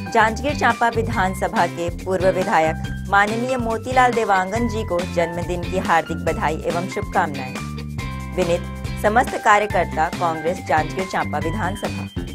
जांजगीर चांपा विधानसभा के पूर्व विधायक माननीय मोतीलाल देवांगन जी को जन्मदिन की हार्दिक बधाई एवं शुभकामनाएं। विनीत समस्त कार्यकर्ता कांग्रेस जांजगीर चांपा विधानसभा।